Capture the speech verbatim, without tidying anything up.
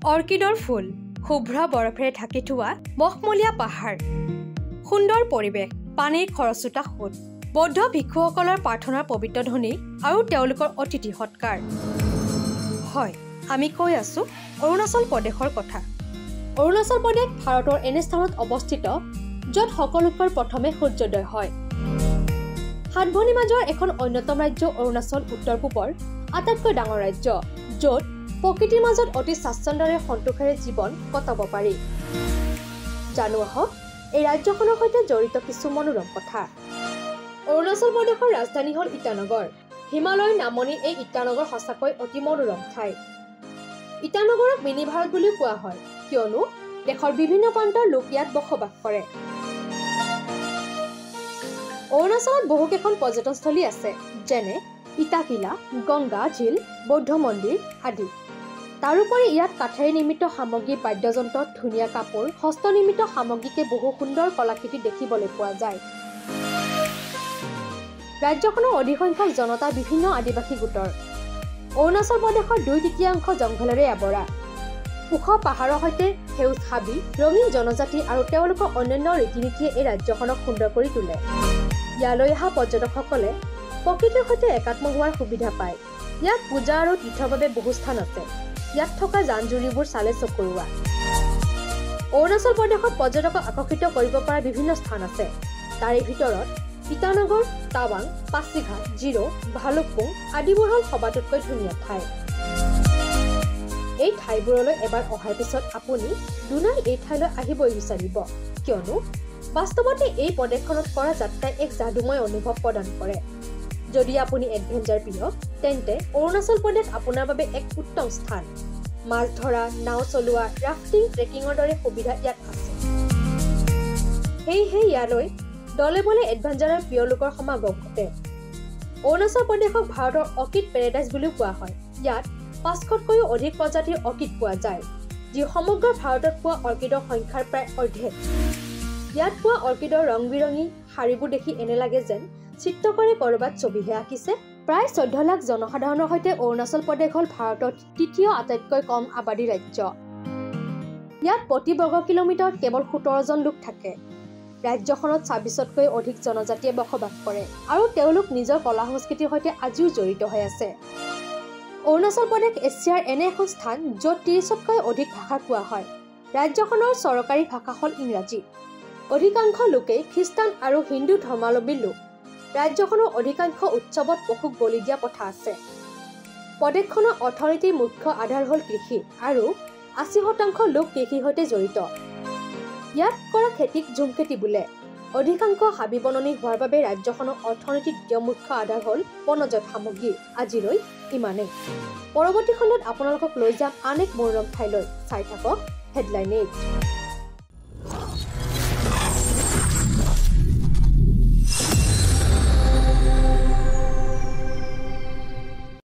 অৰ্কিডৰ ফুল, শুভ্ৰ বৰফেৰে ঢাকি থোৱা মখমলীয়া পাহাৰ, সুন্দৰ পৰিৱেশ, পানীৰ খৰচোতা সোঁত, বৌদ্ধ ভিক্ষুসকলৰ প্ৰাৰ্থনাৰ পবিত্ৰ ধ্বনি আৰু তেওঁলোকৰ অতিথি সৎকাৰ। হয়, আমি কৈ আছো অৰুণাচল প্ৰদেশৰ কথা। অৰুণাচল প্ৰদেশ ভাৰতৰ এনে স্থানত অৱস্থিত য'ত সকলোতকৈ প্ৰথমে সূৰ্যোদয় হয়। সাত ভনীৰ মাজৰ এখন অন্যতম ৰাজ্য অৰুণাচল উত্তৰ পূবৰ আটাইতকৈ ডাঙৰ ৰাজ্য, য'ত প্ৰকৃতিৰ মাজত অতি স্বাচ্ছন্দ্যৰে সন্তোষেৰে জীৱন কটাব পাৰি। জানো আহক এই ৰাজ্যখনৰ সৈতে জড়িত কিছু মনোৰম কথা। অৰুণাচল প্ৰদেশৰ ৰাজধানী হ'ল ইটানগৰ। হিমালয়ৰ নামনিৰ এই ইটানগৰ সঁচাকৈ অতি মনোৰম ঠাই। ইটানগৰক মিনি ভাৰত বুলিও কোৱা হয়, কিয়নো দেশৰ বিভিন্ন প্ৰান্তৰ লোক ইয়াত বসবাস কৰে। অৰুণাচলত বহুকেইখন পৰ্যটনস্থলী আছে, যেনে ইটাকিলা, গংগা ঝিল, বৌদ্ধ মন্দিৰ আদি। তাৰোপৰি ইয়াত কাঠেৰে নিৰ্মিত সামগ্ৰী, বাদ্যযন্ত্ৰ, ধুনীয়া কাপোৰ, হস্তনিৰ্মিত সামগ্ৰীকে বহু সুন্দৰ কলাকৃতি দেখিবলৈ পোৱা যায়। ৰাজ্যখনৰ অধিকসংখ্যক জনতা বিভিন্ন আদিবাসী গোটৰ। অৰুণাচল প্ৰদেশৰ দুই তৃতীয়াংশ জংঘলেৰে আৱৰা। ওখ পাহাৰৰ সৈতে সেউজ হাবি, ৰঙীন জনজাতি আৰু তেওঁলোকৰ অন্যান্য ৰীতি নীতিয়ে এই ৰাজ্যখনক সুন্দৰ কৰি তোলে। ইয়ালৈ অহা পৰ্যটকসকলে প্ৰকৃতিৰ সৈতে একাত্ম হোৱাৰ সুবিধা পায়। ইয়াত পূজা আৰু তীৰ্থৰ বাবে বহু স্থান আছে। ইয়াত থকা জান-জুৰিবোৰ চালে চকুৰোৱা। অৰুণাচল প্ৰদেশত পৰ্যটকক আকৰ্ষিত কৰিব পৰা বিভিন্ন স্থান আছে। তাৰে ভিতৰত ইটানগৰ, টাৱাং, পাছিঘাট, জিৰো, ভালুকপুং আদিবোৰ হ'ল সবাতোতকৈ ধুনীয়া ঠাই। এই ঠাইবোৰলৈ এবাৰ অহাৰ পিছত আপুনি দুনাই এই ঠাইলৈ আহিবই বিচাৰিব, কিয়নো বাস্তৱতে এই প্ৰদেশখনত কৰা যাত্ৰাই এক যাদুময় অনুভৱ প্ৰদান কৰে। যদি আপুনি এডভেঞ্চাৰ প্ৰিয়, তেন্তে অৰুণাচল প্ৰদেশ আপোনাৰ বাবে এক উত্তম স্থান। মাছ ধৰা, নাও চলোৱা, ৰাফটিং, ট্ৰেকিঙৰ দৰে সুবিধা ইয়াত আছে। সেয়েহে ইয়ালৈ দলে বলে এডভেঞ্চাৰৰ প্ৰিয় লোকৰ সমাগম ঘটে। অৰুণাচল প্ৰদেশক ভাৰতৰ অৰ্কিড পেৰাডাইজ বুলিও কোৱা হয়। ইয়াত পাঁচশতকৈও অধিক প্ৰজাতিৰ অৰ্কিড পোৱা যায়, যি সমগ্ৰ ভাৰতত পোৱা অৰ্কিডৰ সংখ্যাৰ প্ৰায় অৰ্ধেক। ইয়াত পোৱা অৰ্কিডৰ ৰং বিৰঙী শাৰীবোৰ দেখি এনে লাগে যেন চিত্ৰকৰে ক'ৰবাত ছবিহে আঁকিছে। প্ৰায় চৈধ্য লাখ জনসাধাৰণৰ সৈতে অৰুণাচল প্ৰদেশ হ'ল ভাৰতৰ তৃতীয় আটাইতকৈ কম আবাদী ৰাজ্য। ইয়াত প্ৰতি বৰ্গ কিলোমিটাৰত কেৱল সোতৰ জন লোক থাকে। ৰাজ্যখনত ছাব্বিছতকৈ অধিক জনজাতিয়ে বসবাস কৰে আৰু তেওঁলোক নিজৰ কলা সংস্কৃতিৰ সৈতে আজিও জড়িত হৈ আছে। অৰুণাচল প্ৰদেশ এছিয়াৰ এনে এখন স্থান য'ত ত্ৰিছতকৈ অধিক ভাষা কোৱা হয়। ৰাজ্যখনৰ চৰকাৰী ভাষা হ'ল ইংৰাজী। অধিকাংশ লোকেই খ্ৰীষ্টান আৰু হিন্দু ধৰ্মাৱলম্বী লোক। ৰাজ্যখনৰ অধিকাংশ উৎসৱত পশুক বলি দিয়া প্ৰথা আছে। প্ৰদেশখনৰ অৰ্থনীতিৰ মুখ্য আধাৰ হ'ল কৃষি আৰু আশী শতাংশ লোক কৃষিৰ সৈতে জড়িত। ইয়াত কৰা খেতিক ঝুম খেতি বোলে। অধিকাংশ হাবি বননি হোৱাৰ বাবে ৰাজ্যখনৰ অৰ্থনীতিৰ দ্বিতীয় মুখ্য আধাৰ হ'ল বনজাত সামগ্ৰী। আজিলৈ ইমানেই। পৰৱৰ্তী খণ্ডত আপোনালোকক লৈ যাম আন এক মনোৰম ঠাইলৈ। চাই থাকক হেডলাইন এইট।